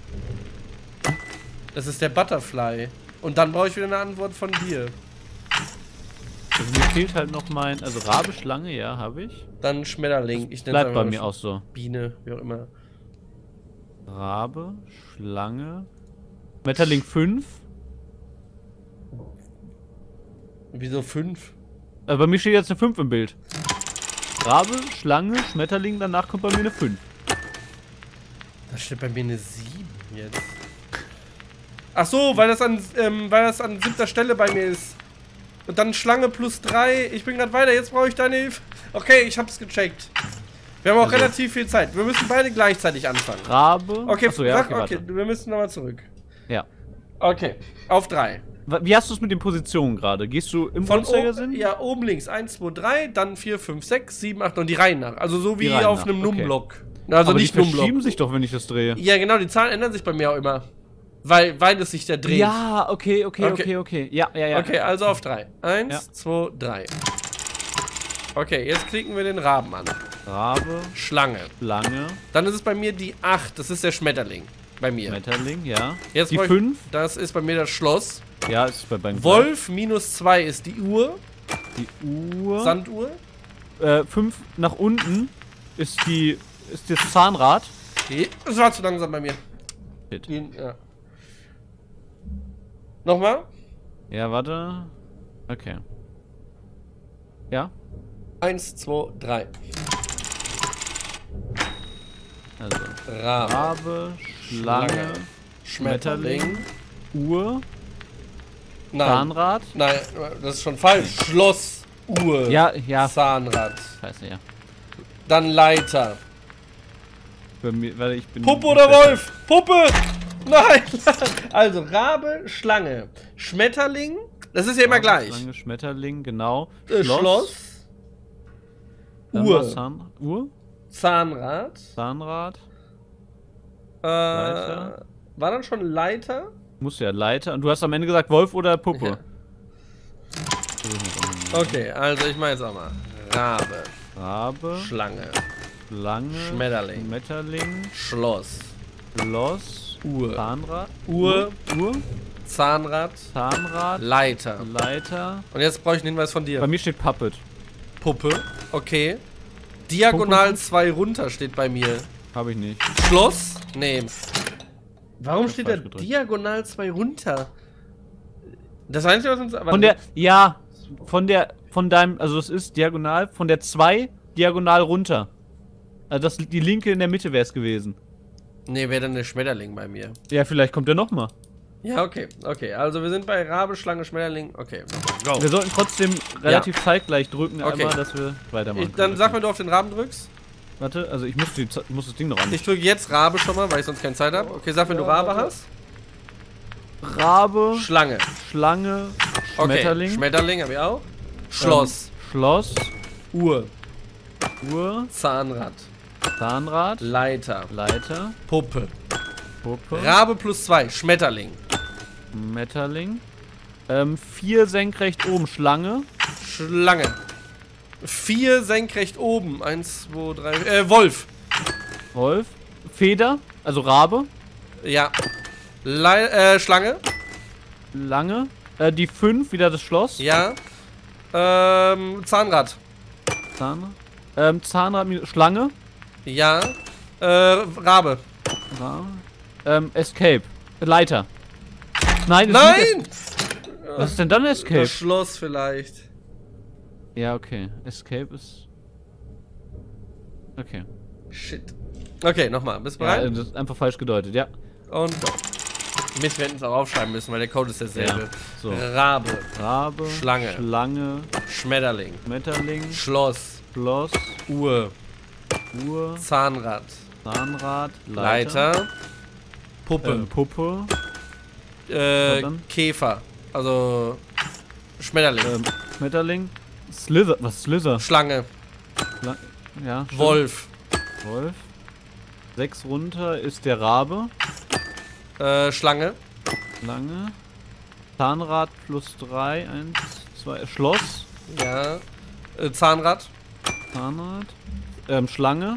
Das ist der Butterfly. Und dann brauche ich wieder eine Antwort von dir. Also mir fehlt halt noch mein... Also Rabe, Schlange, ja, habe ich. Dann Schmetterling. Ich nenne bleibt bei mir auch so. Biene, wie auch immer. Rabe, Schlange. Schmetterling 5. Wieso 5? Also bei mir steht jetzt eine 5 im Bild. Rabe, Schlange, Schmetterling, danach kommt bei mir eine 5. Da steht bei mir eine 7 jetzt. Ach so, weil das an 7. Stelle bei mir ist. Und dann Schlange plus 3. Ich bin gerade weiter, jetzt brauche ich deine Hilfe. Okay, ich hab's gecheckt. Wir haben auch relativ viel Zeit. Wir müssen beide gleichzeitig anfangen. Rabe. Okay, achso, ja, okay, wir müssen nochmal zurück. Ja. Okay, auf 3. Wie hast du es mit den Positionen gerade? Gehst du im Uhrzeigersinn? Ja, oben links 1, 2, 3, dann 4, 5, 6, 7, 8 und die Reihen nach. Also so wie auf einem Num-Block. Also aber nicht die verschieben sich doch, wenn ich das drehe. Ja, genau, die Zahlen ändern sich bei mir auch immer. Weil es sich da dreht. Ja, okay. Ja. Okay, also auf 3. 1, 2, 3. Okay, jetzt klicken wir den Raben an. Rabe. Schlange. Dann ist es bei mir die 8. Das ist der Schmetterling. Bei mir. Schmetterling, ja. Jetzt die 5. Das ist bei mir das Schloss. Ja, ist bei beiden. Wolf minus 2 ist die Uhr. Die Uhr. Sanduhr. 5 nach unten ist das Zahnrad. Okay. Das war zu langsam bei mir. Ja. Nochmal? Ja, warte. Okay. Ja? 1, 2, 3. Also. Rabe, Schlange, Schmetterling, Uhr, nein. Zahnrad. Nein, das ist schon falsch. Schloss, Uhr, ja. Zahnrad. Scheiße, ja. Dann Leiter. Bei mir, weil ich bin. Puppe oder Wolf? Puppe! Nein! Also Rabe, Schlange, Schmetterling. Das ist ja immer gleich. Schlange, Schmetterling, genau. Schloss. Uhr. Uhr. Zahnrad. Zahnrad. Leiter. War dann schon Leiter? Muss ja Leiter. Und du hast am Ende gesagt Wolf oder Puppe. Ja. Okay, also ich mache jetzt auch mal. Rabe. Rabe. Schlange. Schlange. Schmetterling. Schmetterling. Schloss. Schloss. Uhr. Zahnrad. Uhr. Uhr. Zahnrad. Zahnrad. Leiter. Leiter. Und jetzt brauche ich einen Hinweis von dir. Bei mir steht Puppet. Puppe. Okay. Diagonal Punkt. 2 runter steht bei mir. Habe ich nicht. Schloss? Nee. Warum Das steht da falsch gedrückt. diagonal 2 runter? Das Einzige, was uns... Aber Von der, ja, von deinem, also es ist diagonal, von der 2 diagonal runter. Also das, die linke in der Mitte wäre es gewesen. Nee, wäre dann eine Schmetterling bei mir. Ja, vielleicht kommt der nochmal. Ja, okay. Okay, also wir sind bei Rabe, Schlange, Schmetterling. Okay, go. Wir sollten trotzdem relativ zeitgleich drücken, Okay. einmal, dass wir weitermachen Dann können. sag mir, du auf den Raben drückst. Warte, also ich muss, muss das Ding noch an. Ich drücke jetzt Rabe schon mal, weil ich sonst keine Zeit habe. Okay, sag, wenn du Rabe hast. Rabe, Schlange. Schlange, Okay, Schmetterling, Schmetterling habe ich auch. Schloss. Schloss, Uhr. Uhr, Zahnrad. Zahnrad, Leiter. Leiter, Puppe. Puppe, Rabe plus 2. Schmetterling. Schmetterling, 4 senkrecht oben, Schlange, Schlange. 4 senkrecht oben. 1, 2, 3. Wolf. Wolf, Feder, also Rabe, Ja. Schlange. Lange, die 5, wieder das Schloss, Ja. Zahnrad. Zahnrad, Schlange, Ja. Rabe. Rabe, Escape, Leiter. Nein, ist Nein! nicht was ist denn dann Escape? Das Schloss vielleicht. Ja, okay. Escape ist. Okay. Shit. Okay, nochmal. Bist du Ja, bereit? das ist einfach falsch gedeutet, ja. Und go. Mist, wir hätten es auch aufschreiben müssen, weil der Code ist derselbe. Ja, so. Rabe. Rabe, Schlange. Schlange, Schmetterling. Schmetterling, Schloss. Schloss, Uhr. Uhr, Zahnrad. Zahnrad, Leiter. Puppe. Puppe, dann? Käfer. Also Schmetterling. Schmetterling, Slither, was ist Slither? Schlange. Ja, stimmt. Wolf. Wolf. 6 runter ist der Rabe, Schlange. Schlange, Zahnrad plus 3, 1, 2, Schloss, Ja. Zahnrad. Zahnrad, Schlange,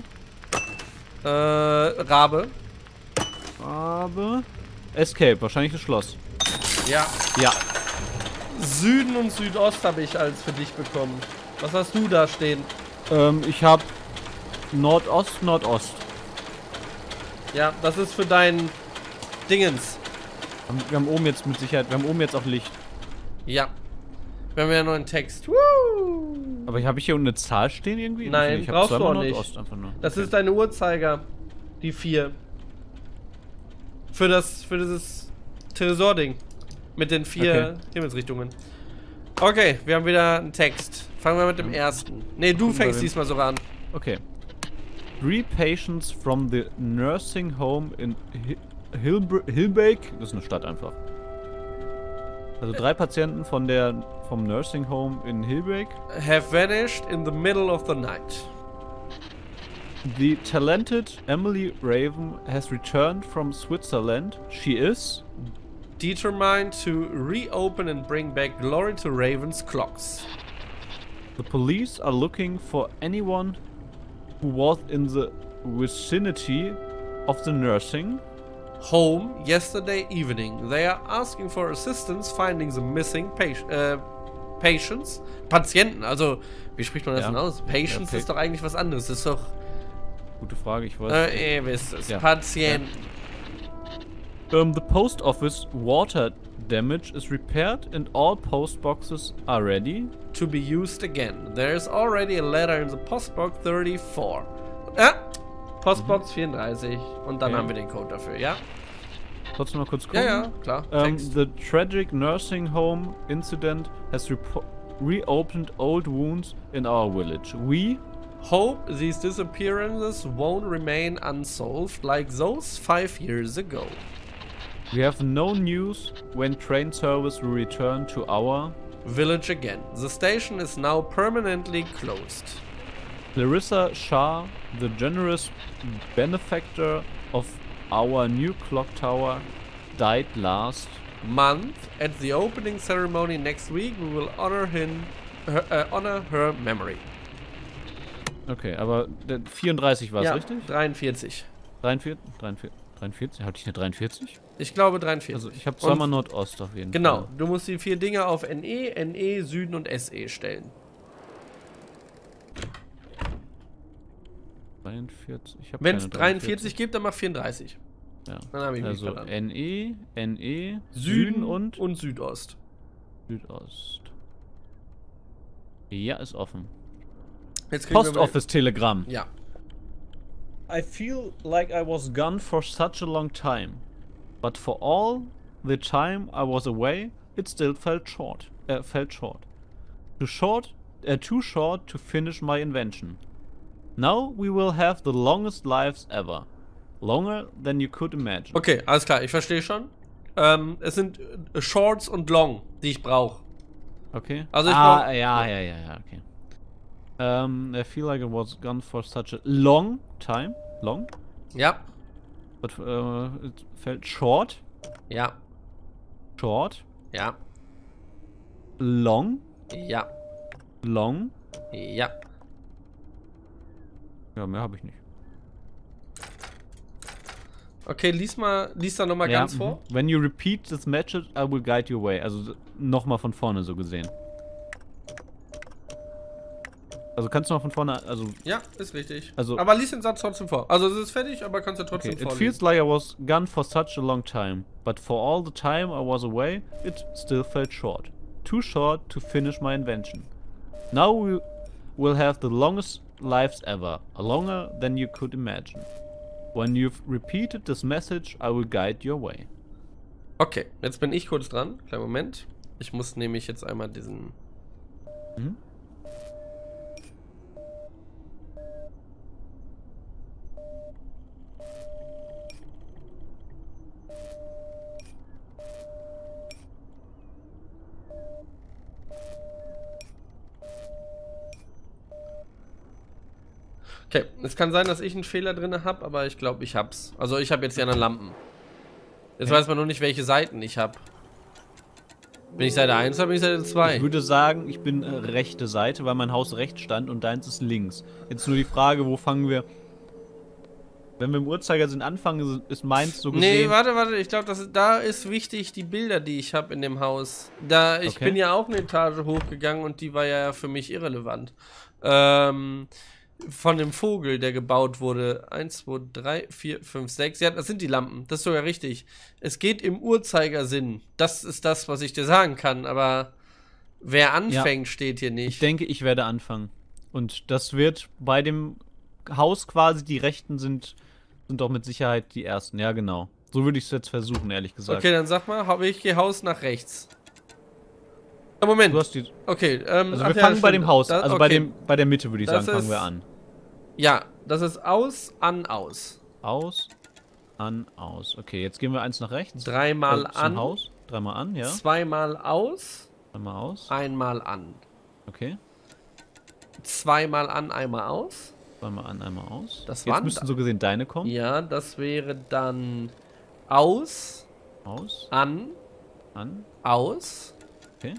Rabe. Rabe, Escape, wahrscheinlich das Schloss. Ja. Ja. Süden und Südost habe ich als für dich bekommen. Was hast du da stehen? Ich habe Nordost, Nordost. Ja, das ist für dein Dingens. Wir haben oben jetzt mit Sicherheit, wir haben oben jetzt auch Licht. Ja. Wir haben ja noch einen Text. Woo! Aber habe ich hier unten eine Zahl stehen irgendwie? Nein, ich hab brauchst du zweimal auch nicht. Nordost einfach nur. Das Okay. ist deine Uhrzeiger. Die 4. Für dieses Tresor-Ding. Mit den 4 Himmelsrichtungen. Okay, wir haben wieder einen Text. Fangen wir mit dem ersten. Ne, du fängst diesmal sogar an. Okay. 3 patients from the nursing home in Hilbeek. Das ist eine Stadt einfach. Also 3 Patienten vom Nursing Home in Hilbeek. Have vanished in the middle of the night. The talented Emily Raven has returned from Switzerland. She is Determined to reopen and bring back glory to Raven's clocks. The police are looking for anyone who was in the vicinity of the nursing Home yesterday evening. They are asking for assistance finding the missing patients. Patienten, also wie spricht man das denn aus? Patients Ja, ist doch eigentlich was anderes. Das ist doch. Gute Frage, ich weiß. Ihr wisst es. Ja. Patienten. The post office water damage is repaired and all post boxes are ready. To be used again. There is already a letter in the postbox 34. Postbox 34. Und dann Okay. haben wir den Code dafür, ja? Trotzdem mal kurz gucken. Ja, klar. Text. The tragic nursing home incident has reopened old wounds in our village. We Hope these disappearances won't remain unsolved like those 5 years ago. We have no news when train service will return to our village again. The station is now permanently closed. Clarissa Shah, the generous benefactor of our new clock tower, died last month. At the opening ceremony next week, we will honor her memory. Okay, aber 34 war es, ja, richtig? 43. 43? Hatte ich eine 43? Ich glaube 43. Also ich habe zweimal Nordost auf jeden Fall. Genau, du musst die 4 Dinge auf NE, Süden und SE stellen. 43? Wenn es 43 gibt, dann mach 34. Ja. Dann habe ich also mich NE, Süden und Südost. Südost. Ja, ist offen. Jetzt Post Office Telegramm. Ja. I feel like I was gone for such a long time. But for all the time I was away, it still felt short. Too short to finish my invention. Now we will have the longest lives ever. Longer than you could imagine. Okay, alles klar, ich verstehe schon. Es sind Shorts und Long, die ich brauche. Okay. Also ich brauche... Ja, okay. I feel like it was gone for such a long time. Long? Ja. But it felt short. Ja. Short. Ja. Long. Ja. Long. Ja. Ja, mehr habe ich nicht. Okay, lies da nochmal ganz vor. When you repeat this message, I will guide your way. Also nochmal von vorne so gesehen. Also kannst du noch von vorne, also... Ja, ist richtig. Also, aber lies den Satz trotzdem vor. Also es ist fertig, aber kannst du trotzdem vorlesen. It feels like I was gone for such a long time. But for all the time I was away, it still felt short. Too short to finish my invention. Now we will have the longest lives ever. Longer than you could imagine. When you've repeated this message, I will guide your way. Okay, jetzt bin ich kurz dran. Kleinen Moment. Ich muss nämlich jetzt einmal diesen... Okay, es kann sein, dass ich einen Fehler drin habe, aber ich glaube, ich hab's. Also ich habe jetzt die anderen Lampen. Jetzt weiß man nur nicht, welche Seiten ich habe. Bin ich Seite 1 oder bin ich Seite 2? Ich würde sagen, ich bin rechte Seite, weil mein Haus rechts stand und deins ist links. Jetzt nur die Frage, wo fangen wir... Wenn wir im Uhrzeigersinn anfangen, ist meins so gesehen... Nee, warte, ich glaube, da ist wichtig, die Bilder, die ich habe in dem Haus. Ich bin ja auch eine Etage hochgegangen und die war ja für mich irrelevant. Von dem Vogel, der gebaut wurde. 1, 2, 3, 4, 5, 6. Ja, das sind die Lampen. Das ist sogar richtig. Es geht im Uhrzeigersinn. Das ist das, was ich dir sagen kann. Aber wer anfängt, steht hier nicht. Ich denke, ich werde anfangen. Und das wird bei dem Haus quasi, die Rechten sind doch mit Sicherheit die ersten. Ja, genau. So würde ich es jetzt versuchen, ehrlich gesagt. Okay, dann sag mal, ich gehe Haus nach rechts. Moment. Du hast die... Okay, also wir fangen bei dem Haus, also okay. bei der Mitte würde ich sagen, fangen wir an. Ja, das ist aus, an, aus. Aus, an, aus. Okay, jetzt gehen wir eins nach rechts. Dreimal an. Haus. Dreimal an, ja. Zweimal aus. Einmal aus. Einmal an. Okay. Zweimal an, einmal aus. Zweimal an, einmal aus. Das jetzt müssten so gesehen deine kommen. Ja, das wäre dann aus. Aus. An. An. Aus. Okay.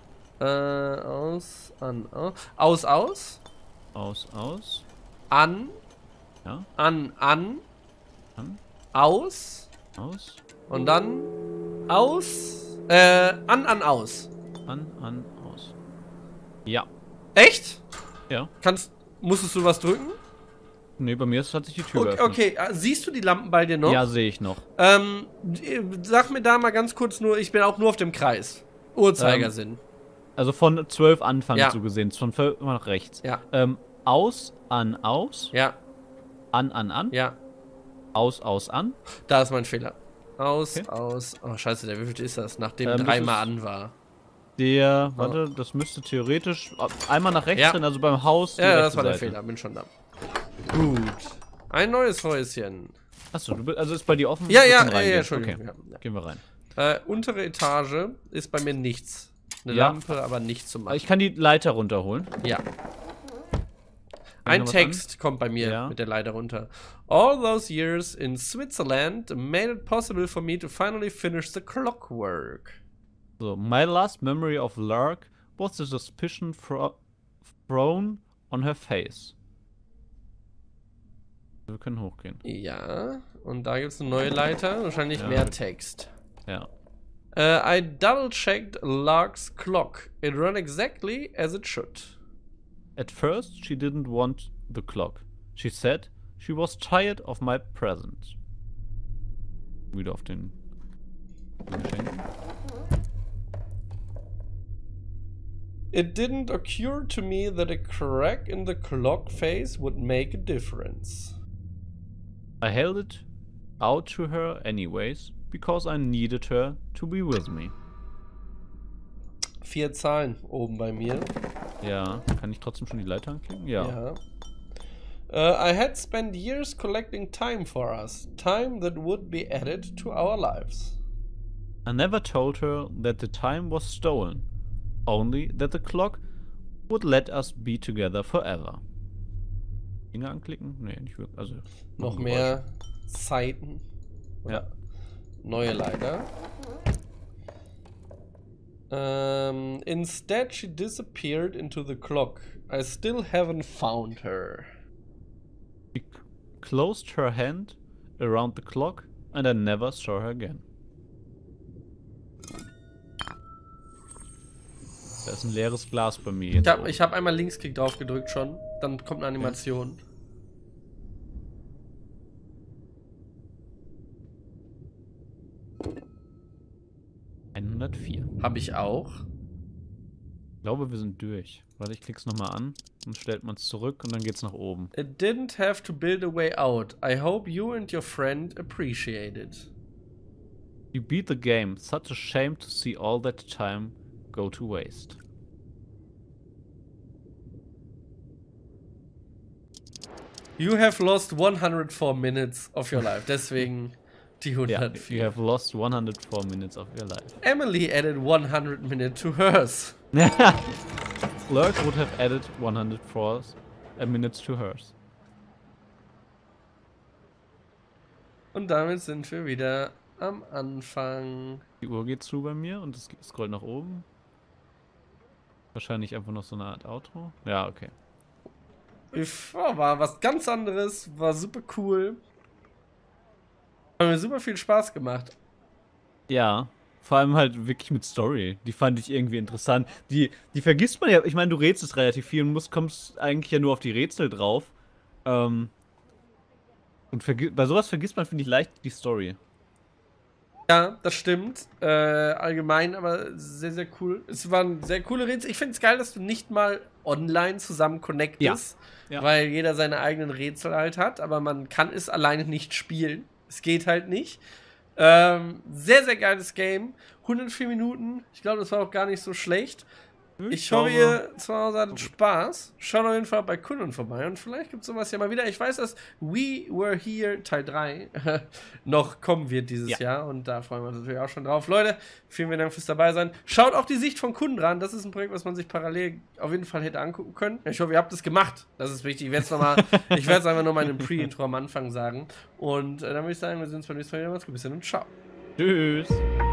Aus, an, aus. Aus, aus. Aus, aus. An. Ja. An, an. An. Aus. Aus. Und dann aus. An, aus. An, aus. Ja. Echt? Ja. Musstest du was drücken? Nee, bei mir hat sich die Tür geöffnet. Okay, siehst du die Lampen bei dir noch? Ja, sehe ich noch. Sag mir da mal ganz kurz nur, ich bin auch nur auf dem Kreis. Uhrzeigersinn. Also von 12 anfangen so gesehen, von 12 immer nach rechts. Ja. Aus, an, aus. Ja. An. Ja. Aus, an. Da ist mein Fehler. Aus, okay. aus. Oh, scheiße, der wievielte ist das? Nachdem dreimal an war. Warte, das müsste theoretisch einmal nach rechts rennen, also beim Haus. Ja, das war der Fehler, bin schon da. Gut. Ein neues Häuschen. Achso, also ist bei dir offen? Ja, Entschuldigung. Okay. Ja. Gehen wir rein. Untere Etage ist bei mir nichts. Eine Lampe, aber nichts zum Machen. Ich kann die Leiter runterholen. Ja. Ein Text kommt bei mir mit der Leiter runter. All those years in Switzerland made it possible for me to finally finish the clockwork. So, my last memory of Lark was the suspicion thrown on her face. Wir können hochgehen. Ja, und da gibt es eine neue Leiter, wahrscheinlich mehr Text. Ja. I double-checked Lark's clock. It ran exactly as it should. At first, she didn't want the clock. She said she was tired of my presence. Wieder auf den Geschenken. It didn't occur to me that a crack in the clock face would make a difference. I held it out to her anyways, because I needed her to be with me. 4 Zahlen oben bei mir. Ja, kann ich trotzdem schon die Leiter anklicken? Ja. I had spent years collecting time for us. Time that would be added to our lives. I never told her that the time was stolen. Only that the clock would let us be together forever. Dinge anklicken? Nee, nicht wirklich. Also, noch mehr Zeiten. Ja. Neue Leiter. Instead, she disappeared into the clock. I still haven't found her. She closed her hand around the clock and I never saw her again. Da ist ein leeres Glas bei mir jetzt. Ich hab einmal Linksklick drauf gedrückt schon. Dann kommt eine Animation. 104. Habe ich auch. Ich glaube, wir sind durch. Warte, ich klick's nochmal an. Dann stellt man es zurück und dann geht's nach oben. It didn't have to build a way out. I hope you and your friend appreciate it. You beat the game. Such a shame to see all that time go to waste. You have lost 104 minutes of your life. Deswegen die 104. You have lost 104 minutes of your life. Emily added 100 minutes to hers. Lurk would have added 104 minutes to hers. Und damit sind wir wieder am Anfang. Die Uhr geht zu bei mir und es scrollt nach oben. Wahrscheinlich einfach noch so eine Art Outro. Ja, okay. War was ganz anderes, war super cool. Hat mir super viel Spaß gemacht. Ja, vor allem halt wirklich mit Story. Die fand ich irgendwie interessant. Die vergisst man ja, ich meine, du rätselst relativ viel und kommst eigentlich ja nur auf die Rätsel drauf. Und bei sowas vergisst man, finde ich, leicht die Story. Ja, das stimmt. Allgemein, aber sehr, sehr cool. Es waren sehr coole Rätsel. Ich finde es geil, dass du nicht mal online zusammen connectest, weil jeder seine eigenen Rätsel halt hat, aber man kann es alleine nicht spielen. Es geht halt nicht. Sehr, sehr geiles Game. 104 Minuten. Ich glaube, das war auch gar nicht so schlecht. Ich hoffe, ihr zu Hause hattet Spaß. Schaut auf jeden Fall bei Kunden vorbei und vielleicht gibt es sowas ja mal wieder. Ich weiß, dass We Were Here Teil 3 noch kommen wird dieses Jahr und da freuen wir uns natürlich auch schon drauf. Leute, vielen Dank fürs dabei sein. Schaut auch die Sicht von Kunden ran. Das ist ein Projekt, was man sich parallel auf jeden Fall hätte angucken können. Ich hoffe, ihr habt es gemacht. Das ist wichtig. Ich werde es einfach nochmal in einem Pre-Intro am Anfang sagen. Und dann würde ich sagen, wir sehen uns beim nächsten Mal wieder. Macht's gut, bis dann und ciao. Tschüss.